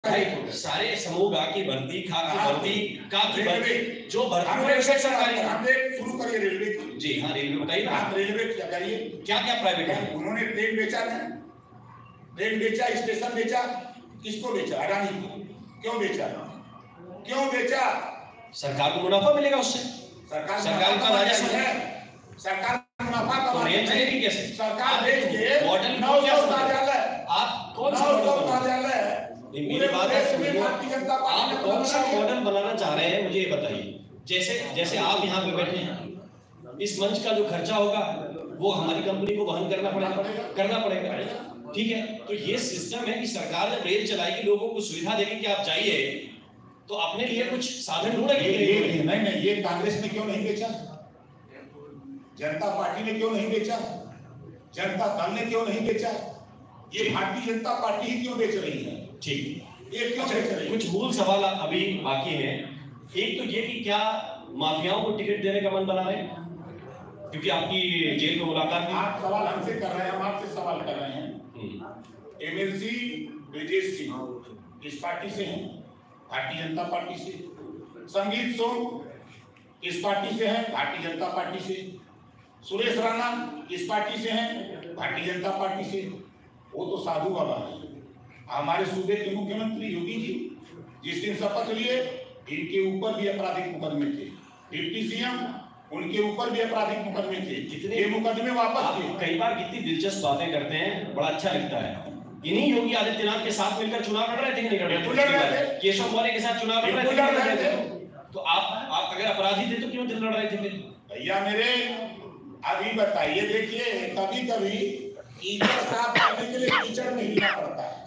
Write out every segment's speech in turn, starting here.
सारे समूह की भर्ती जो भर्ती सरकारी हमने शुरू करिए रेलवे की। जी हाँ, रेलवे बताइए ना। आप रेलवे क्या करिए, क्या क्या प्राइवेट है? उन्होंने ट्रेन बेचा ना, ट्रेन बेचा, स्टेशन बेचा, किसको बेचा? अडानी को। क्यों बेचा? क्यों बेचा? सरकार को मुनाफा मिलेगा उससे। सरकार का राजस्व है, सरकार मुनाफा तो रेल चलेगी कैसे? सरकार बेच के मॉडल 900 कार्यालय, आप कौन सा 900 कार्यालय, मेरी बात है, आप कौन सा मॉडल बनाना चाह रहे हैं मुझे ये बताइए। जैसे आप यहाँ पे बैठे हैं, इस मंच का जो खर्चा होगा वो हमारी कंपनी को वहन करना पड़ेगा। ठीक है, तो ये सिस्टम है कि सरकार जब रेल चलाएगी, लोगों को सुविधा देगी कि आप जाइए, तो अपने लिए कुछ साधन ढूंढेगी। नहीं, ये कांग्रेस ने क्यों नहीं बेचा? जनता पार्टी ने क्यों नहीं बेचा? जनता दल ने क्यों नहीं बेचा? ये भारतीय जनता पार्टी ही क्यों बेच रही है? ठीक, ये क्यों बेच रही है? कुछ मूल सवाल अभी बाकी हैं। एक तो ये कि क्या माफियाओं को टिकट देने का मन बना रहे हैं? क्योंकि आपकी जेल में मुलाकात थी। आप सवाल हमसे कर रहे हैं, हम आपसे सवाल कर रहे हैं। एमएलसी ब्रजेश सिंह इस पार्टी से हैं, भारतीय जनता पार्टी से। संगीत सोम इस पार्टी से हैं, भारतीय जनता पार्टी से। सुरेश राणा इस पार्टी से हैं, भारतीय जनता पार्टी से। वो तो साधु बाबा है। हमारे सूबे के मुख्यमंत्री योगी जी जिस दिन शपथ लिए, इनके ऊपर भी आपराधिक मुकदमे थे। डिप्टी सीएम, उनके ऊपर भी आपराधिक मुकदमे थे। ये मुकदमे वापस किए। कई बार कितनी दिलचस्प बातें करते हैं, बड़ा अच्छा लगता है। इन्हीं योगी आदित्यनाथ के साथ मिलकर चुनाव लड़ रहे थे कि नहीं लड़ रहे थे? केशव मौर्य के साथ चुनाव लड़ रहे थे। तो आप अगर अपराधी थे तो क्यों लड़ रहे थे? भैया मेरे, अभी बताइए, देखिए कभी कभी कीचड़ साफ करने के लिए कीचड़ में हिलना पड़ता है।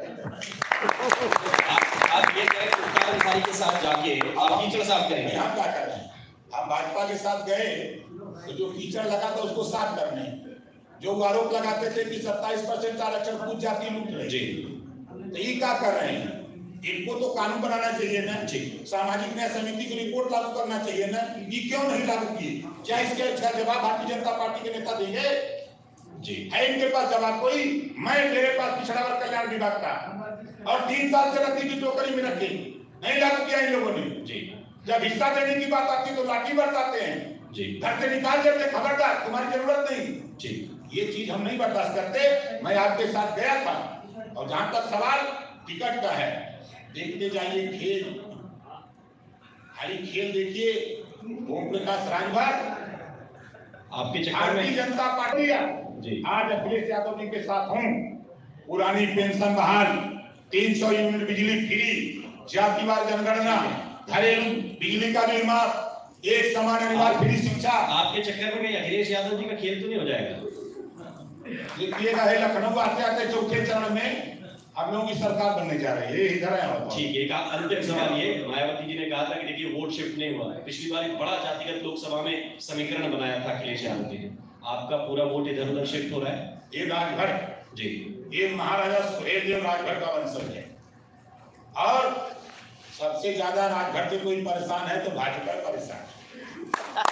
आप ये कह रहे हैं के साथ जाके आप कीचड़ साफ करेंगे? हम क्या कर रहे हैं? हम भाजपा के साथ गए तो जो कीचड़ लगा था उसको साफ करने, जो आरोप लगाते थे कि 27% आरक्षण कुछ जाति लूट रहे जी, तो ये क्या कर रहे हैं? इनको तो कानून बनाना चाहिए ना। सामाजिक न्याय समिति की रिपोर्ट लागू करना चाहिए ना। ये क्यों नहीं लागू की? क्या इसका जवाब भारतीय जनता पार्टी के नेता देंगे? जी है इनके पास जवाब कोई? मेरे पास पिछड़ा वर्ग कल्याण विभाग का, और 3 साल से रद्दी की टोकरी में रखे, नहीं लागू किया इन लोगों ने जी। जब हिस्सा देने की बात आती तो लाठी बरसाते हैं जी, घर से निकाल देते, खबरदार तुम्हारी जरूरत नहीं जी। ये चीज हम नहीं बर्दाश्त करते। मैं आपके साथ गया था, और जहां तक सवाल टिकट का है, देखते जाइए खेल, खाली खेल देखिए। ओम प्रकाश राजभर आपके चक्कर भारतीय में जनता पार्टी जी आज अखिलेश यादव जी के साथ हूँ। पुरानी पेंशन बहाल, 300 यूनिट बिजली फ्री, जातिवार जनगणना, घरेलू बिजली का निर्माण, एक समान अनिवार्य फ्री शिक्षा। आपके चक्कर में अखिलेश यादव जी का खेल तो नहीं हो जाएगा? देखिएगा, है लखनऊ आते आते चौथे चरण में हम लोगों की सरकार बनने जा रही है। इधर है। ठीक है, अंतिम सवाल ये, मायावती जी ने कहा था कि देखिए वोट शिफ्ट नहीं हुआ। पिछली बार एक बड़ा जातिगत लोकसभा में समीकरण बनाया था अखिलेश यादव जी ने, आपका पूरा वोट इधर उधर शिफ्ट हो रहा है। ये राजभर जी, ये महाराजा सुहेलदेव राजभर का वंशज है, और सबसे ज्यादा राजभर से कोई परेशान है तो भाजपा परेशान है।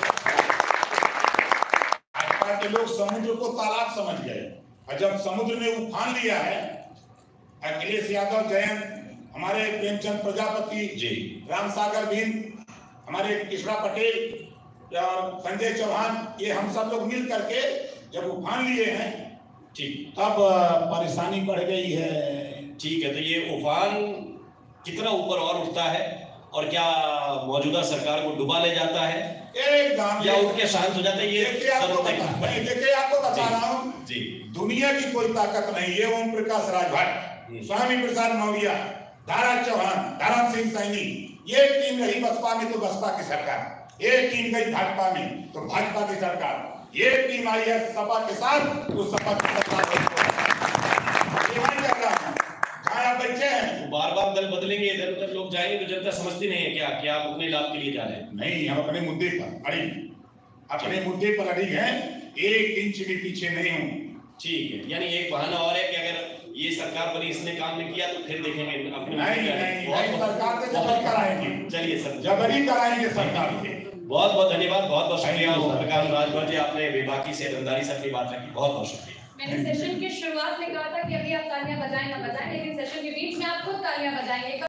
भाजपा के लोग समुद्र को तालाब समझ गए, और जब समुद्र ने उफान लिया है, अखिलेश यादव, जयंत, हमारे प्रेमचंद प्रजापति जी, राम सागर बिंद, हमारे कृष्णा पटेल और संजय चौहान, ये हम सब लोग मिल करके जब उफान लिए हैं, ठीक, तब परेशानी बढ़ गई है। ठीक है, तो ये उफान कितना ऊपर और उठता है, और क्या मौजूदा सरकार को डुबा ले जाता है एकदम, या उठ के शांत हो जाता है? ये देखिए आपको बता रहा हूँ जी, दुनिया की कोई ताकत नहीं है। ओम प्रकाश राजभर, स्वामी प्रसाद मौर्य, दारा चौहान, धर्म सिंह सैनी, ये टीम रही बसपा में तो बसपा की सरकार, ये टीम गई भाजपा में तो भाजपा की सरकार, ये टीम आई है सपा के साथ तो सपा की सरकार। बैठे हैं, बार बार दल बदलेंगे, इधर उधर लोग जाएंगे तो जनता समझती नहीं है क्या कि आप अपने लाभ के लिए जा रहे हैं? नहीं, हम अपने मुद्दे पर अड़ी, अपने मुद्दे पर अड़ी हैं, 1 इंच भी पीछे नहीं हूँ। ठीक है, यानी एक बहाना और है कि अगर ये सरकार बनी, इसने काम नहीं किया तो फिर देखेंगे अपने। नहीं, सरकार से जबरी कराएंगे। चलिए सर, जबरी कराएंगे सरकार से। बहुत बहुत धन्यवाद, बहुत बहुत शुक्रिया प्रकाश राजभर जी, आपने बेबाकी से ईमानदारी से अपनी बात रखी, बहुत बहुत शुक्रिया। मैंने सेशन की शुरुआत में कहा था कि अभी आप तालियां बजाएं ना बजाएं, लेकिन सेशन के बीच में आप खुद तालियां बजाएंगे।